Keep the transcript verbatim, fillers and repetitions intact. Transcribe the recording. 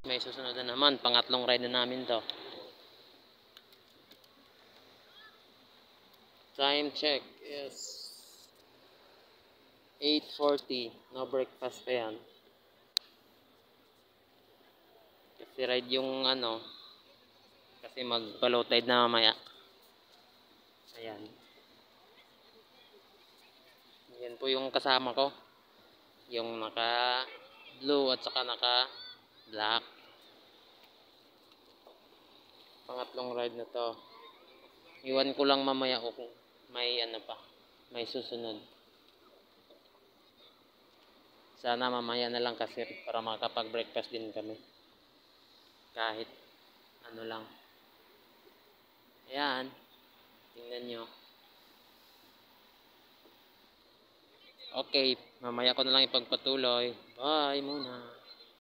May susunod na naman, pangatlong ride na namin to. Time check is eight forty. No breakfast pa yan. Kasi ride yung ano, kasi mag-low tide na mamaya. Ayan. Yan po yung kasama ko. Yung naka blue at saka naka black. Pangatlong ride na to. Iwan ko lang mamaya kung may ano pa, may susunod. Sana mamaya na lang kasi para makapag-breakfast din kami. Kahit ano lang. Ayan. Tingnan nyo. Okay, mamaya ko na lang ipagpatuloy. Bye muna.